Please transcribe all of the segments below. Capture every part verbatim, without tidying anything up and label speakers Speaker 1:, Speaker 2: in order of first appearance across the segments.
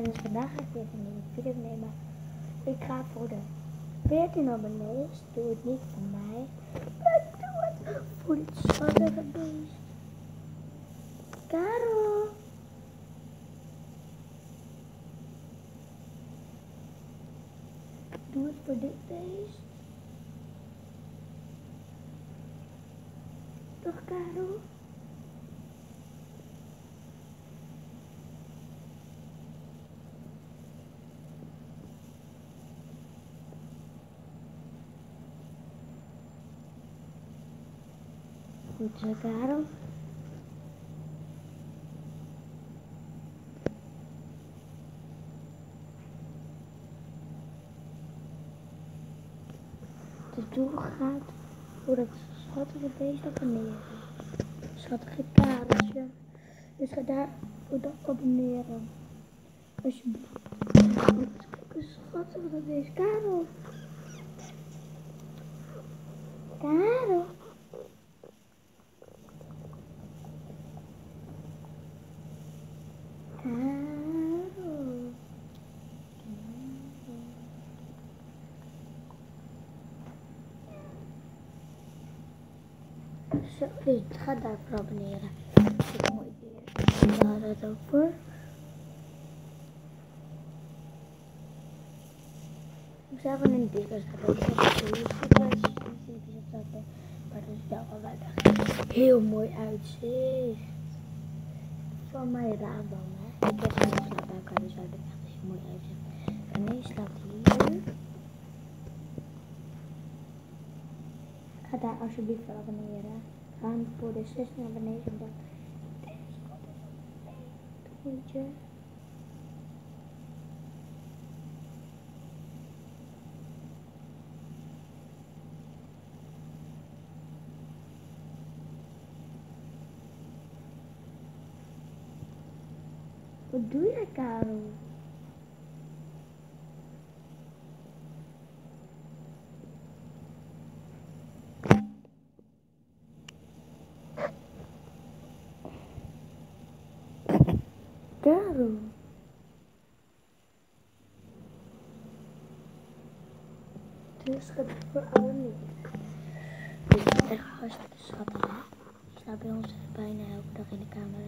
Speaker 1: Dus vandaag ga ik weer een nieuwe video nemen. Ik ga voor de veertien abonnees. Doe het niet voor mij, maar doe het voor dit schattige beest. Karel. Doe het voor dit beest. Toch, Karel? Goed zo, Karel. De doel gaat voor het schattige beest abonneren. Schattige Kareltje. Dus ga daar voor dat abonneren. Alsjeblieft. Kijk hoe schattig dat is. Karel. Karel. Karel. Zo, dus ga daarvoor abonneren. Dat is mooi weer. We hadden het ook voor. Ik zou van een dikke zetten. Ik heb een beetje zetten. Maar dat is wel wel weinig. Heel mooi uitzicht. Van mijn raadboom, hè. Ik heb een slaapbuik, dus zou er echt heel mooi uitzicht. En nu slaapt hier. Ga daar alsjeblieft voor abonneren. Gaan voor de zestien abonnees en dan goedje. Wat doe jij, Karel? Karel. Dus gaat het voor abonneren. Dit is echt hartstikke schattig, hè? Ik sta bij ons bijna elke dag in de kamer.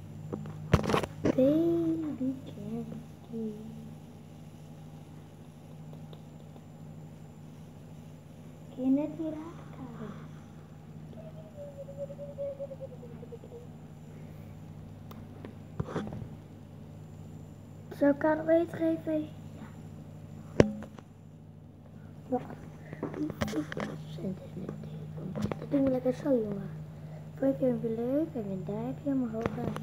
Speaker 1: Baby candy. Kun je net hier raken, Karel? Zou Karel eten geven? Ja. Wacht. Dat doen we lekker zo, jongen. Vond je hem weer leuk? Even een duimpje omhoog.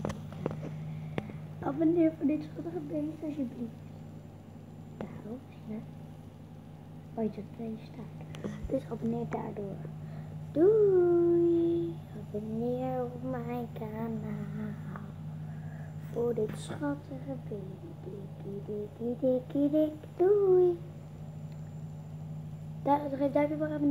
Speaker 1: Abonneer voor dit schattige beest, alsjeblieft. Daarop, hè? Waar je op twee staat. Dus abonneer daardoor. Doei! Abonneer op mijn kanaal. Voor dit schattige beest. Dikkie, dikkie, dikkie, dik. Doei! Daar, geef duimpje voor abonneren.